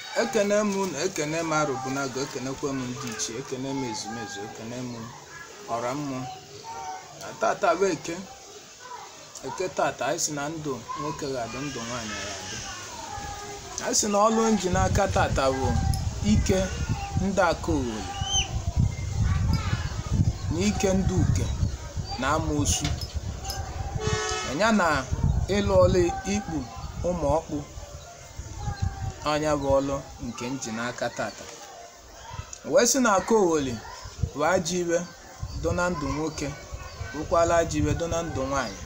Ekene m unu, ekene m Arụbụnago, ekenekwa m ndị ichie, ekene m ezumezu, ekene m ọra mmụọ. Tata bụ eke tata anyị si na ndụ nwoke ga-adị, ndụ nwaanyị ga-adị. Anyị si na ọlụ nji n'aka tata bụ ike ndị Akọowoli na ike ndị Uke na Amoosu, ya na ịlụ ọlụ ikpu ụmụ ọkpụ. Anya bụ ọlụ nke nji n'aka tata. Wee si na Akọowoli bụ ajọ iwe dọ na ndụ nwoke, bụkwala ajọ iwe dọ na ndụ nwaanyị.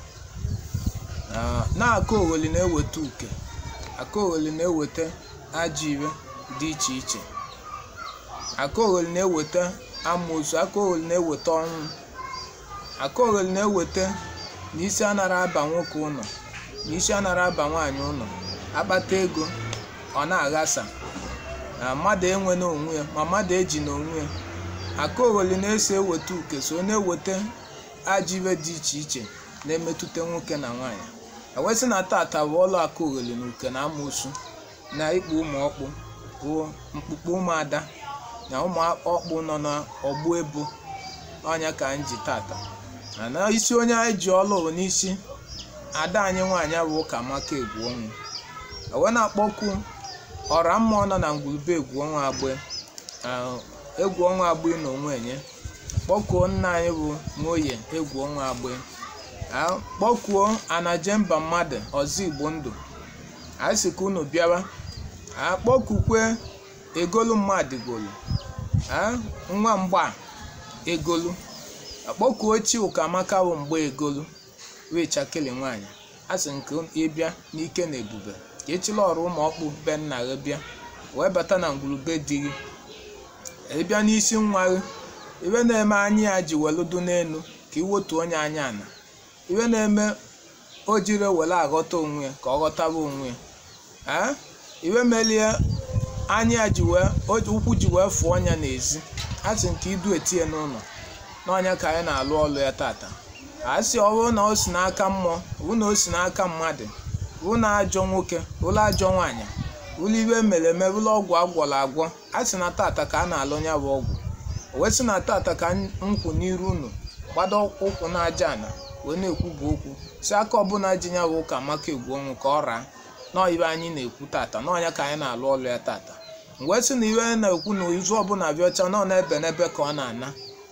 Na Akọowoli na-eweta Uke, Akọowoli na-eweta ajọ iwe dị iche iche. Akọowoli na-eweta Amoosu, Akọowoli na-eweta ọnwụ, Akọowoli na-eweta na isi anara aba nwoke ụlọ, na isi anara aba nwaanyị ụlọ, akpata ego ọ na-aghasa, na mmadụ enwe n'onwe ya ma mmadụ eji n'onwe ya. Akọowoli na-eso eweta Uke, so na-eweta ajọ iwe dị iche iche na-emetụta nwoke na nwaanyị. Ewesị na tata bụ ọlụ Akọowoli na Uke na Amoosu na ikpu ụmụ ọkpụ bụ mkpukpu ụmụada na ụmụ ọkpụ nọ n'ọgbụ ebo. Ọnya ka anyị ji tata. Na isi onye anyị ji ọlụ n'isi ada anyị nwaanyị bụ Ụkamaka Egwuọnwụ. Ewe na-akpọkwu ọra mmụọ nọ na Ngwulube Egwuọnwụ Agbe, Egwuọnwụ Agbe na onwe enye. Kpọkuo nna anyị bụ Nwoye Egwuọnwụ Agbe. Kpọkuo Anajemba mmadụ ọzọ Igbo ndụ. Anyị sị ka unu bịawa. Kpọkukwe Egolu mmadụ Igolo, nwa mgba Egolu. Kpọkuo Chi Ụkamaka bụ mgbe Egolu wee chakele nwaanyị. Asị nke ịbịa n'ike na ebube ka echila ọrụ ụmụ ọkpụ be nna gị bịa, wee bata na Ngwulube di gị. Ịbịa n'isi nwa gị, iwe na-eme anyị ya ji weludu n'elu ka iwotu onye anya ana. Iwe na-eme o jiri wele aghọta onwe ya ka ọ ghọtaba onwe ya. Iwe melie anyị ya ji wee ụkwụ ji wee fụọ ọnya n'ezi. Asị nke idu etinye n'ụlọ. N'ọnya ka anyị na-alụ ọlụ ya tata. Asị ọ bụrụ na o si n'aka mmụọ, bụ na o si n'aka mmadụ, bụ na ajọ nwoke, ụlọ ajọ nwaanyị, ụlọ iwe mere eme, ụlọ ọgwụ agwọrọ agwọ. Asị na tata ka a na-alụ ya bụ ọgwụ. O wee sị na tata ka nkwụ n'iru unu gbado ụkwụ n'aja ana wee na-ekwubu okwu si aka ọbụla ji ya bụ Ụkamaka Egwuọnwụ ka ọ raa. Nọọ iwe anyị na-ekwu tata, n'ọnya ka anyị na-alụ ọlụ ya tata. Wee sị na iwe na-ekwu na izu ọbụla bịa ọcha nọ n'ebe n'ebe ka ọ na-ana.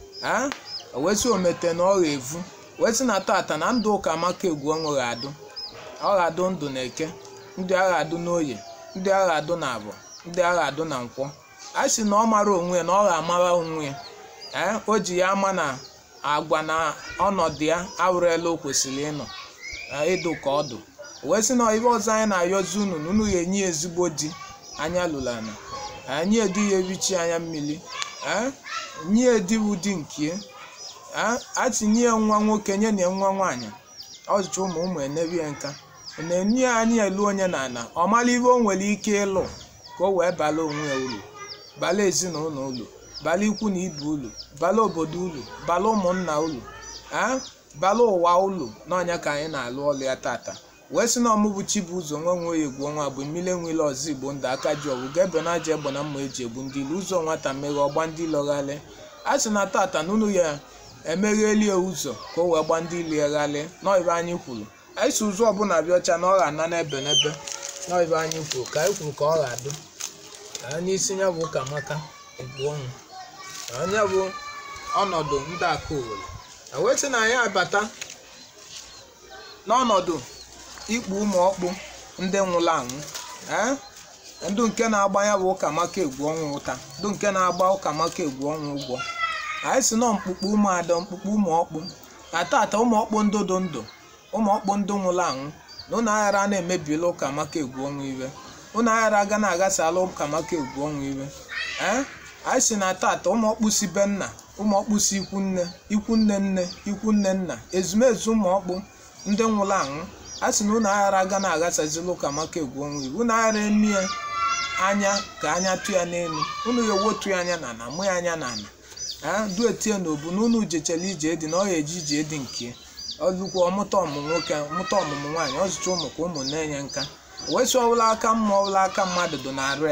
Wee sị omete na ọ ga-evu. Wee sị na tata na ndụ Ụkamaka Egwuọnwụ ga-adụ. Ọ ga-adụ ndụ na Eke, ndị agha adụ n'Oye, ndị agha adụ na Abọ, ndị agha adụ na Nkwọ. A sị na ọ mara onwe ya na ọ ga-amara onwe ya. O ji ya ama na agwa na ọnọdụ ya awụrụela o kwesịrị ịnọ ịdụ ka ọdụ. Wee sị na ibe ọzọ anyị na-ayọzi unu na unu ga-enye ezigbo di anya lụlana, anyị edi ya ebichi anya mmiri, nye edi bụ di nke atinye ya nwa nwoke nye na nwa nwaanyị. Ọzụcha ụmụ enebie nka na-enye anyị elu onye na ana ọ mara ibe o nwere ike ịlụ ka o wee bala onwe ya uru, bala ezinụlọ ulu, bala ikwu na ibe ulu, bala obodo ulu, bala ụmụnna ulu, bala ụwa ulu. N'ọnya ka anyị na-alụ ọlụ ya tata. Wee sị na ọmụbụ Chibuzo Nwoye Egwuọnwụ Agbe mmiri enwele ọzọ Igbo ndụ aka ji ọgwụ ga-ebe na aja egbe na mma eji egbu ndị ilu ụzọ nwata mmeghe ọgba ndị lọghalị. A sị na tata na unu ya emeghelie ụzọ ka o wee gba ndị ilu eghalị. Nọibe anyị kwuru anyị si ụzọ ọbụla bịa ọcha na ọ ga-ana n'ebe n'ebe. Nọibe anyị kwuru ka anyị kwuru ka ọ ga-adụ n'isi ya bụ Ụkamaka Egwuọnwụ. Onye bụ ọnọdụ ndị Akọowoli. Wee sị na anyị abata n'ọnọdụ ikpu ụmụ ọkpụ ndị nwụrụ anwụ. Ndụ nke na-agba ya bụ Ụkamaka Egwuọnwụ ụta, ndụ nke na-agba Ụkamaka Egwuọnwụ ụgwọ. Anyị si nọ mkpukpu ụmụada, mkpukpu ụmụ ọkpụ. Tata ụmụ ọkpụ ndụ dị ndụ, ụmụ ọkpụ ndụ nwụrụ anwụ na ụnụ aghara na-emebila Ụkamaka Egwuọnwụ iwe, ụnụ aghara aga na-aghasala Ụkamaka Egwuọnwụ iwe. Anyị si na tata ụmụ ọkpụ si be nna, ụmụ ọkpụ si ikwu nne, ikwu nne nne, ikwu nne nna, ezumezu ụmụ ọkpụ ndị nwụrụ anwụ. A sị na ụnụ aghara aga na-aghasazila Ụkamaka Egwuọnwụ iwe. Ụnụ aghara eme ya anya ka anya tụ ya n'elu, ụnụ ya ewotu ya anya na ana, mụ ya anya na ana. Du etie na obu na unu jechela ije dị na ọ ga-eji ije dị nke ọlụkwa ọmụta ọmụmụ nwoke, ọmụta ọmụmụ nwaanyị. Ọzụcha ụmụ ka ụmụ na-enye nka. Wee sị ọbụla aka mma ọbụla aka mmadụ dị na arụ ya.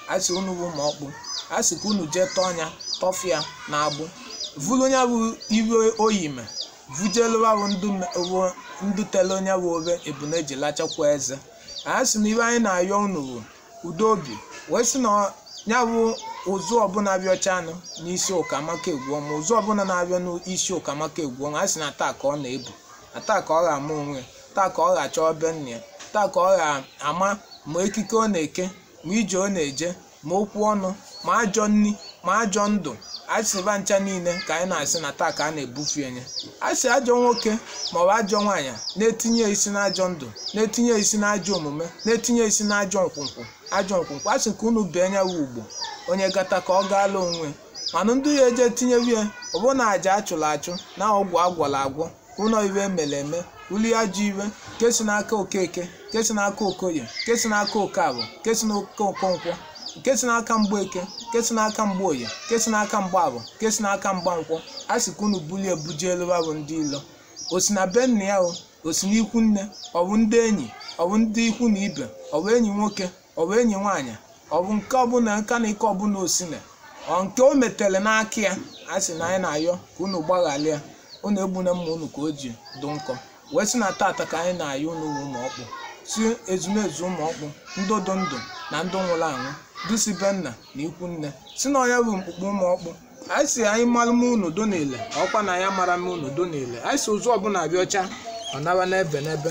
asị unu bụ ụmụ ọkpụ asị ka unu jee tọnya tọfịa na agbụ vulu onye bụ iwe oyime vujeluwa bụ ndụ tele onye bụ obe ebuneji lachakwa eze asị na iwe anyị na-ayọ unu bụ udo obi wee sị na ya bụ ụzụ ọbụla bịa ọchanụ n'isi Ụkamaka Egwuọma ma ụzụ ọbụla na-abịa n'isi Ụkamaka Egwuọma asị na taa ka ọ na-ebu taa ka ọ ga-ama onwe taa ka ọ ga-achọ ọbịa nna ya taa ka ọ ga-ama ma ekike ọ na-eke ma ije ọ na-eje ma okwu ọnụ ma ajọ nni ma ajọ ndụ asịba ncha niile ka anyị na-asị na taa ka a na-ebufe enye asị ajọ nwoke maọbụ ajọ nwaanyị na-etinye isi n'ajọ ndụ na-etinye isi n'ajọ omume na-etinye isi n'ajọ nkwụnkwụ asị ka unu bee nya ugbo onye gata ka ọ gaala onwe mana ndị ya eje tinyewe ya ọbụ na aja achụrụ achụ na ọgwụ agwọrọ agwọ ụlọ iwe mere eme uli ajọ iwe kesi n'aka Okeke kesi n'aka Okoye kesi n'aka Okabụ kesi n'aka Okonkwọ kesi n'aka Mgbeke kesi n'aka Mgboye kesi n'aka Mgbabụ kesi n'aka Mgbankwọ asị ka unu bulie bujielu bụ ndị ilo osi na be nna ya osi n'ikwu nne ọ bụ ndị enyi ọ bụ ndị ikwu na ibe ọ bụ enyi nwoke ọ bụ enyi nwaanyị ọ bụ nke ọbụla nka na ike ọbụla osine ọ nke o metere n'aka ya asị na anyị na-ayọ ka unu gbaghalịa unu egbuna mma unu ka o ji dụ nkọ wee sị na tata ka anyị na-ayọ unu ụmụ ọkpụ si ezumezu ụmụ ọkpụ ndụ na ndụ nwụrụ anwụ dusi be nna na ikwu nne si na ọnya bụ mkpukpu ụmụ ọkpụ anyị si anyị mara m unu do n'ile ọkwa na ya mara m unu do n'ile anyị si ụzụ ọbụla abịa ọcha ọ nara n'ebe n'ebe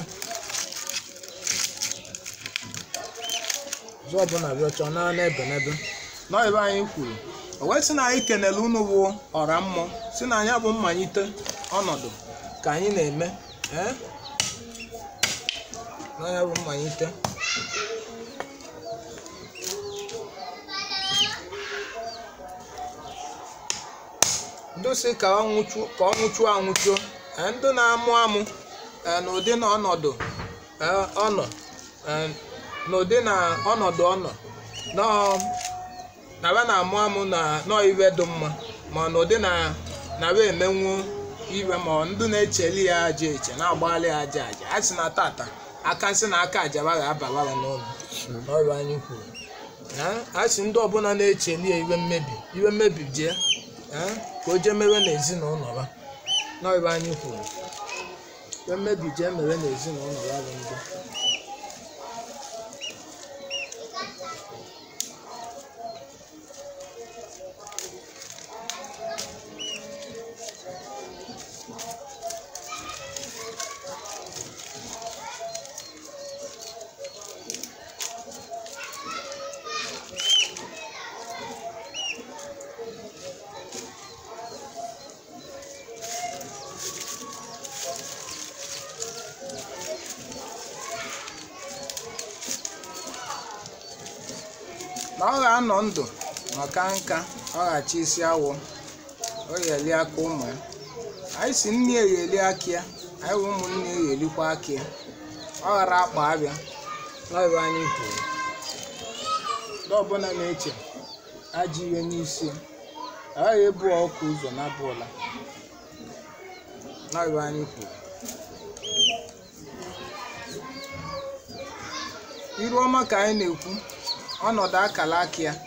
ụzụ ọbụla abịa ọcha ọ nara n'ebe n'ebe nọ ebe anyị kwuru o wee sị na anyị kenele unu bụ ọra mmụọ si na anyị bụ mmalite ọnọdụ ka anyị na-eme na ya bụ mmalite ndị si ka ọ nwụchuo anwụchuo ndị na-amụ amụ n'ụdị na ọnọdụ ọnọ n'ụdị na ọnọdụ ọnọ na ba na-amụ amụ na nọiwe dị mma ma n'ụdị na ba emenwu iwe ma ndị na-echeli ya aja eche na-agbagharị ya aja a sị na tata aka nsị na aka aja bara abara n'ụlọ n'ọrụ anyị kwuru a sị ndị ọbụla na-echeli ya iwe mmebi jee ka o jee mewe n'ezinụlọ ha n'ọrụ anyị kwuru iwe mmebi jee mewe n'ezinụlọ ha bụ ndị na ọ ga-anọ ndụ maka nka ọ ghachi isi awọ o yeli aka ụmụ ya anyị si nne ya eyeli aka ya anyị bụ ụmụnne ya eyelikwa aka ya ọ ghara akpa abịa n'ọrụ anyị kwuru ndị ọbụla na-eche ajọ ihe n'isi ya agaghị ebu ọkụ ụzọ na bụọla n'ọrụ anyị kwuru iru ọma ka anyị na-ekwu ọnọdụ akala aka ya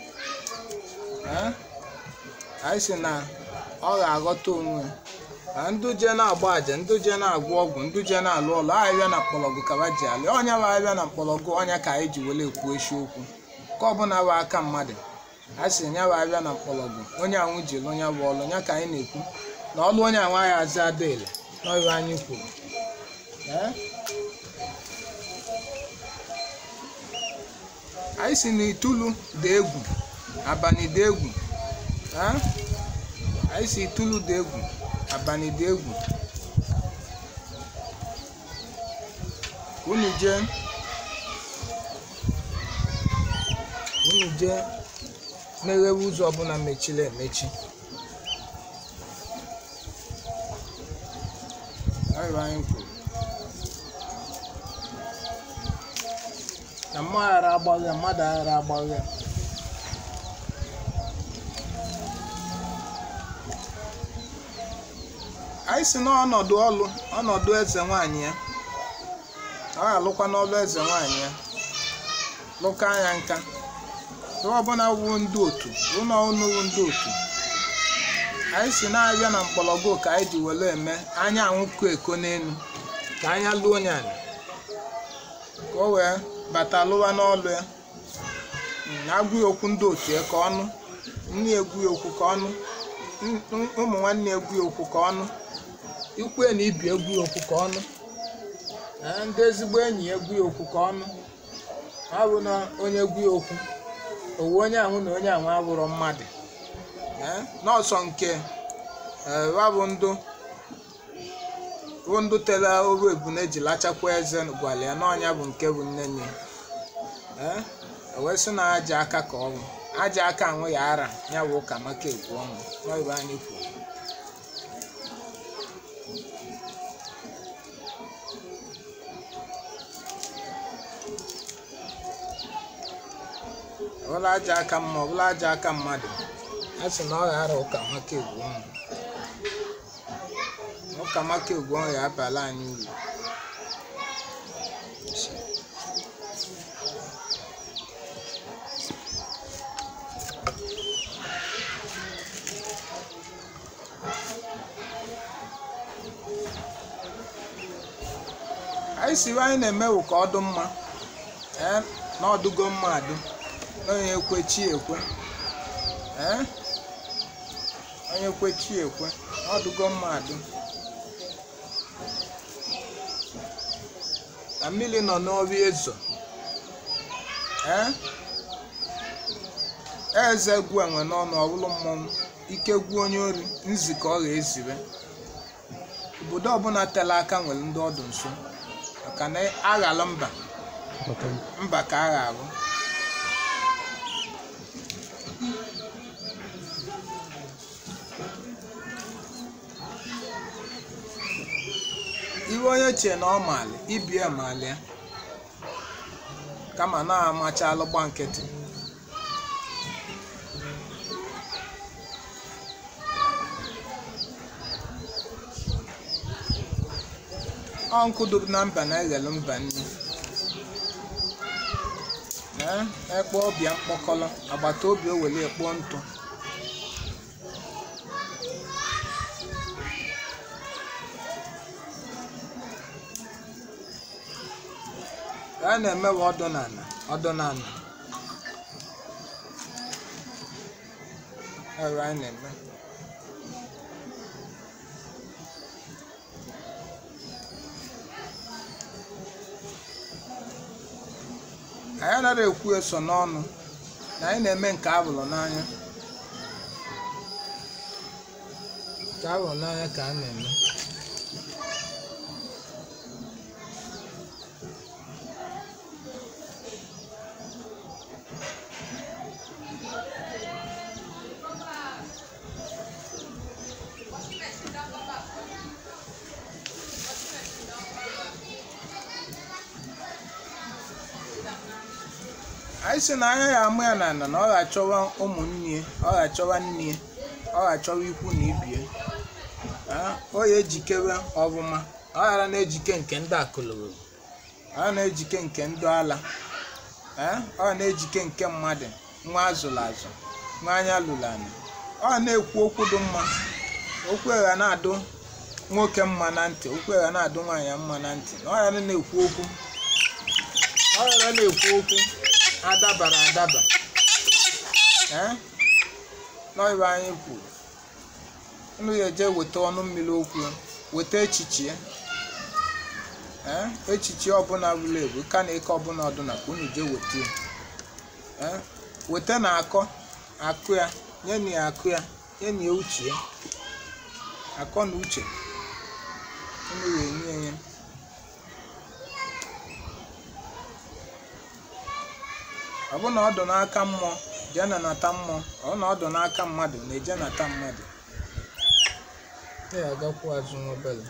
anyị si na ọ ga-aghọta onwe ndị je na-agba aja ndị je na-agwọ ọgwụ ndị je na-alụ ọlụ ahịbịa na mkpọrọgwụ ka ji alị ọnya bụ ahịbịa na mkpọrọgwụ ọnya ka anyị ji were ekwu eziokwu ka ọbụla bụ aka mmadụ a sị nya bụ ahịbịa na mkpọrọgwụ onye anwụ ji lụ nya bụ ọlụ nya ka anyị na-ekwu na ọlụ onye anwụ anyị azị adaele n'ọrụ anyị kwuru anyị si na Itulu dị egwu abalị dị egwu anyị si Itulu dị egwu abalị dị egwu unu jee meghewe ụzọ ọbụla mechiri emechi anyị kwuru na mmụọ ghara agbagha mmadụ ghara agbagha anyị si n'ọnọdụ ọlụ ọnọdụ eze nwanyị ya ọ ga-alụkwa n'ọlụ eze nwanyị ya lụka anya nka ọbụla wụ ndị otu ụlọ ọnụ ndị otu anyị si na-abịa na mkpọrọgwụ ka anyị ji were eme anya anwụkọ eko n'elu ka anya lụọ onye anyị ka o wee bata lụwa n'ọlụ ya na-agwụ okwu ndị otu ya ka ọnụ nne egwu okwu ka ọnụ ụmụ nwanne egwu okwu ka ọnụ ikwe na ibi egwu okwu ka ọnụ ndị ezigbo enyi egwu okwu ka ọnụ ha bụ na onye egwu okwu owu onye ahụ na onye ahụ abụrụ mmadụ n'ọsọ nke bụ ndụ tere oru ebune ji lachakwa eze gwara ya n'ọnya bụ nke bụ nne nye wee sị na aja aka ka ọ bụ aja aka anwụ ya ara ya bụ ụka maka egwu ọnwụ n'oyibo anyị kwuru ọbụla aja aka mma ọbụla aja aka mmadụ a sị na ọ ghara ụka maka egwu ọnwụ ụka maka egwu ọnwụ ya abala anyị uru anyị si anyị na-emewu ka ọ dị mma na ọdụgo mma adụ onye ekwe chi ekwe onye ekwe chi ekwe ọdụgo mma adụ na mmiri nọ n'ọrụ ezo eze gwu enwe n'ọnụ ọbụlụ mmọnwụ ike gwu onye ori nzi ka ọ ga-ezibe obodo ọbụla tele aka nwere ndị ọdụ nso maka na aghalụ mba ka a ga-abụ iwe onye chee na ọ maali ibie maali ya kama na-amacha alụgba nkịtị ọ nkụ duru na mba na-eghelu mba nne ekpo ọbịa mkpọkọlọ agbata obi o were ekpo ntụ a na-emewe ọdụnala ebe anyị na-eme anyị anaghị ekwu eso n'ọnụ na anyị na-eme nke abụrụ n'anya ka a na-eme anyị si na anya ya amụ ya na ọ ga-achọwa ụmụnne ọ ga-achọwa nne ọ ga-achọwa ikwu na ibie ọ ya ejikewe ọbụma ọ ghara na-ejike nke ndị akụlụrụ ọ na-ejike nke ndị ala ọ na-ejike nke mmadụ nwa azụrụ azụ nwa anya lụrụ anya ọ na-ekwu okwu dị mma okwu egha na-adụ nwoke mma na ntị okwu egha na-adụ nwaanyị mma na ntị ọ ghara na-ekwu okwu adabara adaba n'ọyịba anyị kwuru unu ya eje weta ọnụ mmiri okwu weta echiche echiche ọbụla bụla ebu ka na ike ọbụla ọdụna ka unu je weta weta na akụ ya nye na ya akụ ya nye na ya uche ya akọ na uche unu ya enye ya ọ bụ na ọ dụ n'aka mmụọ jee na nata mmụọ ọ na ọ dụ n'aka mmadụ na-eje nata mmadụ agakwu azụ n'obere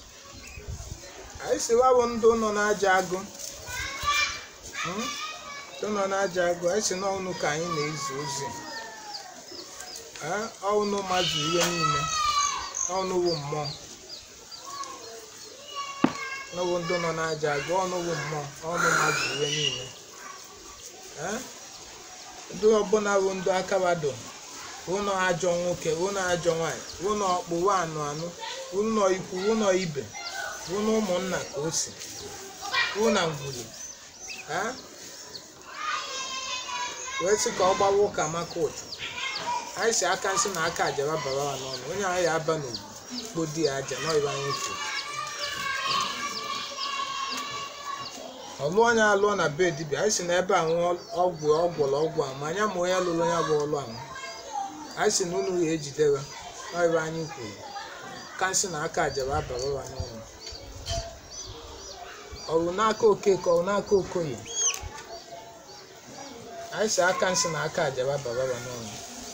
anyị siwabụ ndụ nọ n'aja agụ nọ n'aja agụ esi n'ọnụ ka anyị na-ezi ozi ọnụ mmadụ ihe niile ọnụ wụ mmụọ n'ọwụ ndị nọ n'aja agụ ọnụ wụ mmụọ ọnụ mmadụ ihe niile ndị ọbụla bụ ndị akabado ụnọ ajọ nwoke ụnọ ajọ nwanyị ụnọ ọkpụwa anụ ụnọ ikwu ụnọ ibe ụnọ ụmụnna ka o si ụnọ ngwuru wee sị ka ọ gbawa ụka maka ụtụ anyị si aka nsị na aka ajaba bara wa n'ọnụ onye ahụ ya aba n'ugwu kpodi ya aja n'ọyịba anyị kwuru ọlụ onye alụọ na be dibịa anyị si na ebe a nwụọ ọgwụ ọgwụ a ma anya ma onye lụrụ ya bụ ọlụ ahụ anyị si na unu ya ejidere n'ọyịba anyị kwuru ka nsị na aka ajaba bara wa n'ọnụ ọrụ n'aka okeke ọrụ n'aka okoye anyị si aka nsị na aka ajaba bara wa n'ọnụ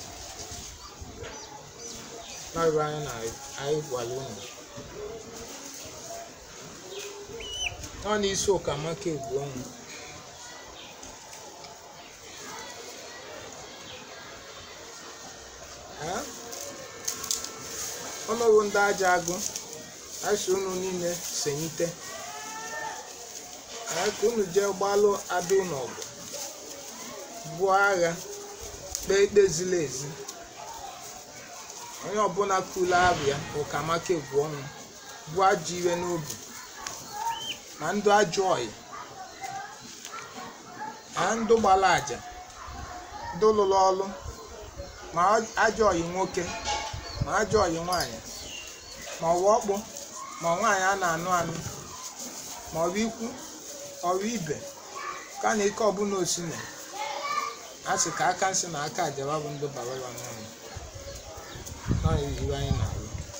n'ọrụ anyị na anyị gwara unu ọ n'isi ụkamaka egwu ọnwụ ọnọwụ ndị aja agụ anyị si unu niile senyite anyị ka unu jee gbalụ ada unu ọgụ buo agha kpee ikpe ziri ezi onye ọbụla kụla abụ ya ụkamaka egwu ọnwụ bụ ajọ iwe n'obi ma ndụ ajọ ọyị ma ndụ gbara aja ndụ lụrụ ọlụ ma ajọ ọyị nwoke ma ajọ ọyị nwaanyị ma ọwa ọkpụ ma nwaanyị a na-anụ anụ ma ọwa ikwu ọwa ibe ka na ike ọbụla osine a sị ka aka nsị na aka ajaba bụ ndụ bara ya n'ọnụ iwe anyị na-arụ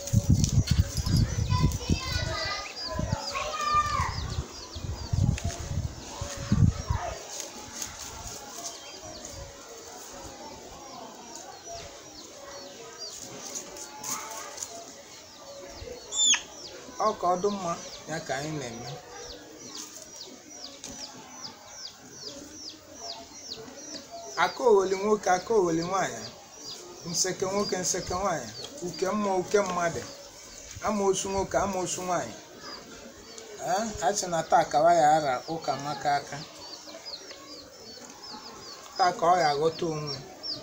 ọ ka ọ dị mma ya ka anyị na-eme aka oweli nwoke aka oweli nwaanyị nseke nwoke nseke nwaanyị uke mmụọ uke mmadụ amoosu nwoke amoosu nwaanyị a sị na taa kawa ya ara ụka maka aka taa ka ọ ya aghọta onwe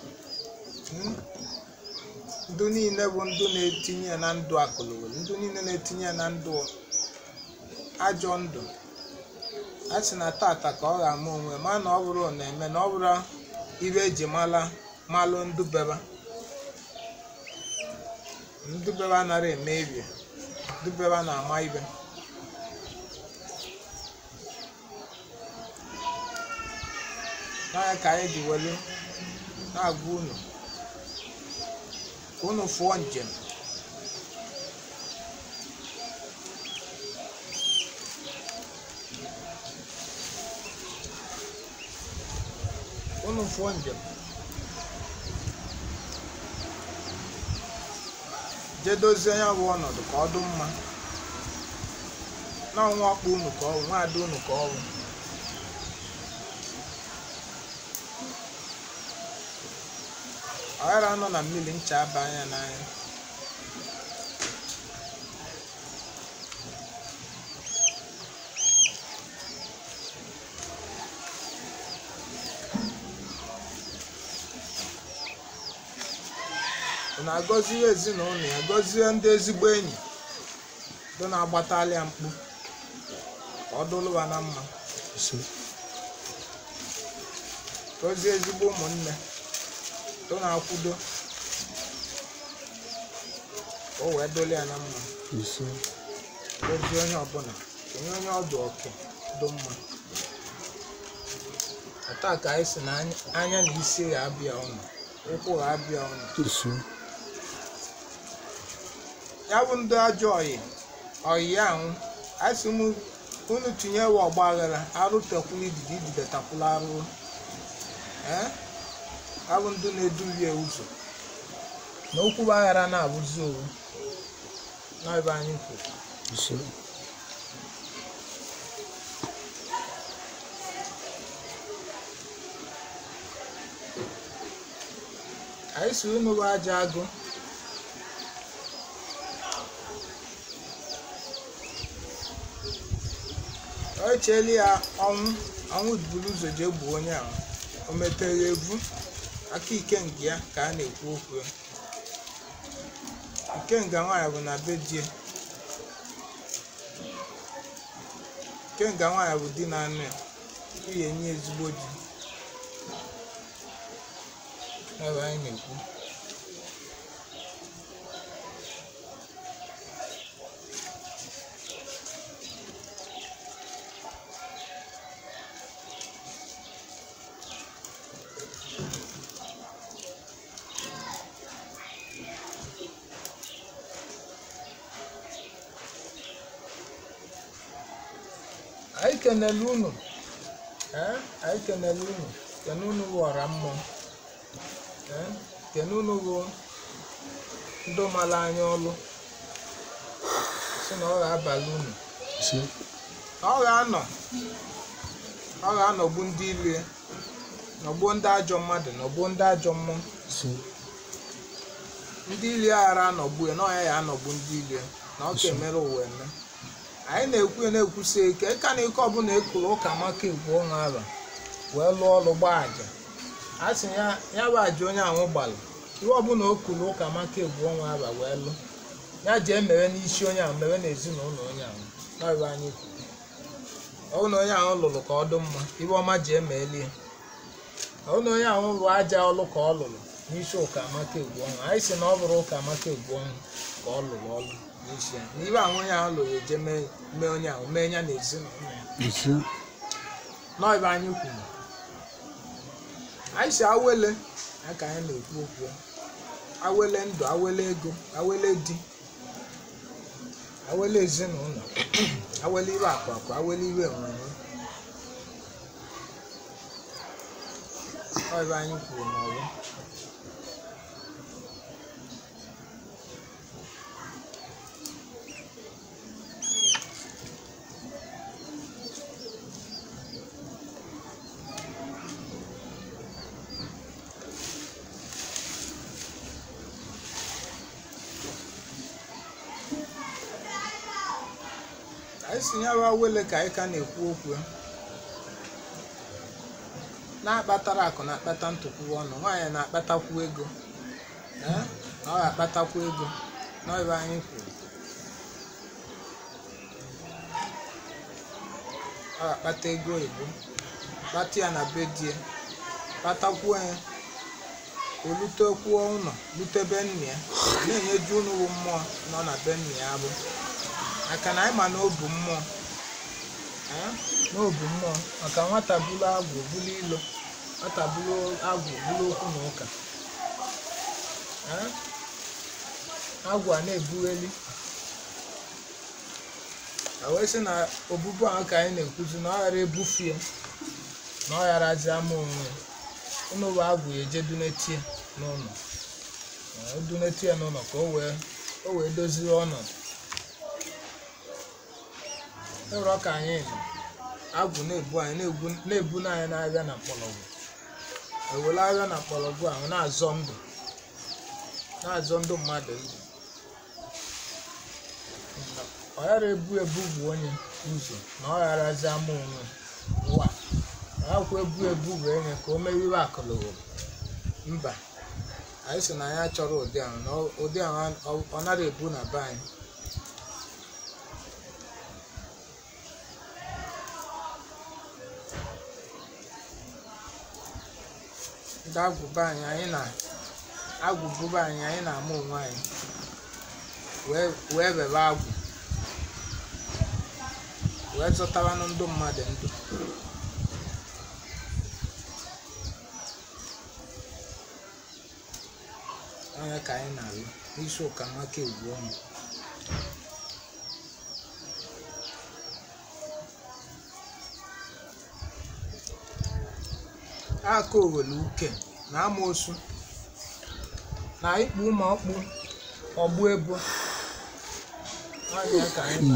ndụ niile bụ ndụ na-etinye na ndụ akụlụwelu ndụ niile na-etinye na ndụ ajọ ndụ a sị na tata ka ọ ga-ama onwe ma na ọ bụrụ na-eme na ọ bụrụ ibe eji malụ ndubeba ndubeba anaghị eme ibie ndubeba na-ama ibe n'anya ka anyị ji welu na-agwa unu ka unu fụọ njem unu fụọ njem jee dozie ya bụ ọnọdụ ka ọ dị mma na ọnwa ọkpụ unu ka ọ bụ nwaada unu ka ọ bụ ọ ghara nọ na mmiri ncha aba anya n'anya na-agọzie ezinụlọ ya gọzie ndị ezigbo enyi ndị na-agbatali ya mkpu ka ọ dụlụwa na mma gọzie ezigbo ụmụnne ndị na-akwudo ka o wee dụlụ ya na mma gọzie onye ọbụla onye ọdụ ọkụ dị mma taa ka anyị si na anya na isi ya abịa ọnụ ụkwụ ha abịa ọnụ ya bụ ndị ajọ ọyị ahụ asị m unu tinye wa ọgba aghara arụ tekwula idide takwula arụrụ ha bụ ndị na-eduhie ụzọ na okwu aghara na-abụzi owu n'ebe anyị kwuru anyị si unu bụ aja agụ o cheli ya ọnwụ buru ụzọ je gbuo onye ahụ o metere evu aka ikenga ya ka a na-ekwu okwu ya ikenga nwaanyị bụ na be die ikenga nwaanyị bụ di na anụ ya ihe nye ezigbo di ebe anyị na-ekwu anyị kenele unu anyị kenele unu kene unu wọra mmụọ kene unu bụ ndị mara anya ọlụ si na ọ ga-abalị unu ọ ga-anọgbu ndị ilie nọgbuo ndị ajọ mmadụ nọgbuo ndị ajọ mmụọ ndị ilie ghara anọgbu ya na ọya ya anọgbu ndị ilie na ọ ga-emere ụwa eme anyị na-ekwusi ike ka na ike ọbụla ekuru ụka maka egwu ọnwa aba wee lụọ ọrụ gbaa aja a sị ya bụ aja onye ahụ gbalụ ihe ọbụla o kuru ụka maka egwu ọnwa aba wee lụ ya jee mere n'isi onye ahụ mere n'ezinụlọ onye ahụ n'ọrụ anyị kwuru ọbụna onye ahụ lụrụ ka ọ dị mma ibe ọma ji emelie ọbụna onye ahụ lụrụ aja ọlụ ka ọ lụrụ n'isi ụka maka egwu ọnwa anyị sị na ọ bụrụ ụka maka egwu ọnwa ka ọ lụrụ ọlụ n'isi ya n'ibe ahụ onye ahụ lụrụ eje mee onye ahụ mee ya n'ezinụlọ ya n'ọrụ anyị kwuru anyị si awele ya ka anyị na-ekwu okwu awele ndụ awele ego awele di awele ezinụlọ awele iwe akwa awele iwe enwere ọrụ anyị kwuru n'ọrụ anyị si ya wele ka anyị ka na-ekwu okwu na-akpatara akụ na-akpata ntụkwu ọnụ nwaanyị na-akpatakwu ego na ọ ga-akpatakwu ego n'ebe anyị kwuru ọ ga-akpata ego oyibo kpata ya na be die kpatakwuo ya olutekwuo ụlọ lutebe nne ya na-enyeju unu bụ mmụọ nọ na be nne ya bụ maka na anyị ma n'obu mmụọ maka nwata bụrụ agwụ bụrụ ilo nwata bụrụ agwụ bụrụ okwu na ụka agwụ a na-ebugheli wee sị na obubu ahụ ka anyị na-ekwuzi na ọ ghara ebufie na ọ gharazi ama onwe unu bụ agwụ ya eje dunetie n'ụlọ dunetie n'ụlọ ka o wee dozie ọnọdụ ịrọ ka anyị nọ agwụ na-ebu anyị na-ebu n'anya na-abịa na mkpọrọgwụ ewere abịa na mkpọrọgwụ ahụ na-azọ ndụ mmadụ ndụ ọ ghara ebu bụ onye ụzọ na ọ gharazi ama onwe ụwa akwa ebu bụ enye ka o meriwe akụlụghụ mba anyị sị na anyị achọrọ ụdị ahụ na ụdị ahụ ọ nara ebu na be anyị ndị agwụba anyị na-agwụbụba anyị na-ama onwe anyị wee bebe agwụ wee zọtawanụ ndụ mmadụ ndụ onye ka anyị na-alụ n'isi ụka maka egwu ọnụ aka owelu uke na amoosu na ikpu ụmụ ọkpụ ọgbụ ebo ya ka anyị nọ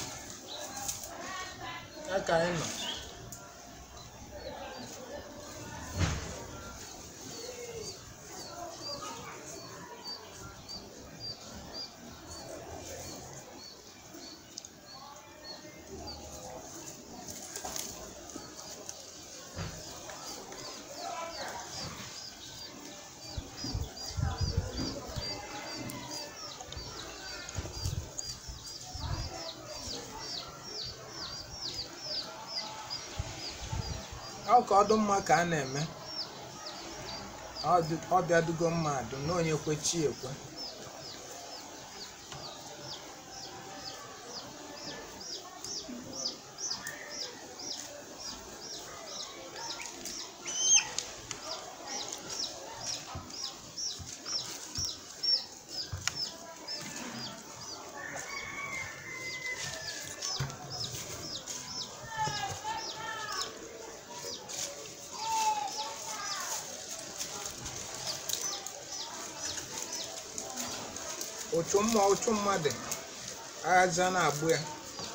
ya ka anyị nọ ọ ka ọ dị mma ka a na-eme ọ bịadugo mmadụ na onye kwe chi ekwe. Otu mmadụ aghaza na-agbụ ya,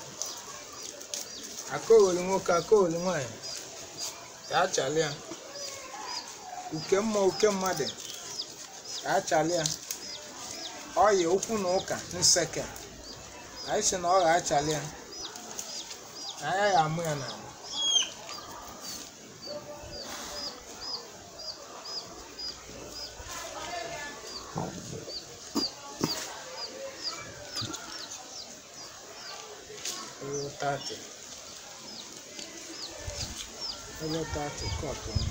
akaoweli nwoke akaoweli nwanyị ka achali ya, uke mmadụ ka achali ya, ọya okwu na ụka nseke anyị sị na ọ ga-achali ya, anya ya amụ ya n'ala. Hello, Tati, cotton.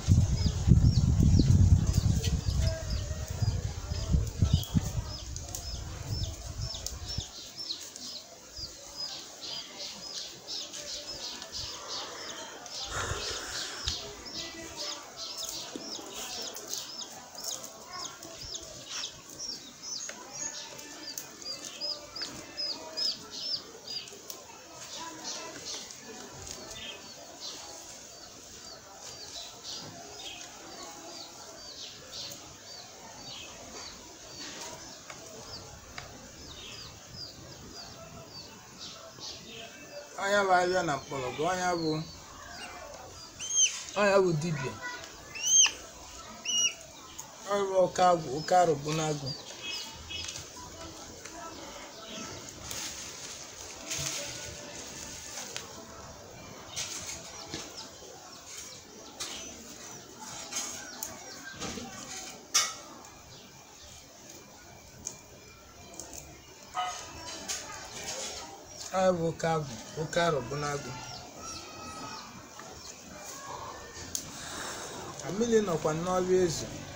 Anya bụ ahịa na mkpọrọgwụ, anya bụ dibịa, ọrụ oke agwụ, oke arụbụ n'agụ. Anya bụ oke agwụ, oke arụbụ n'agụ. Amili nọkwa n'ọrụ eze.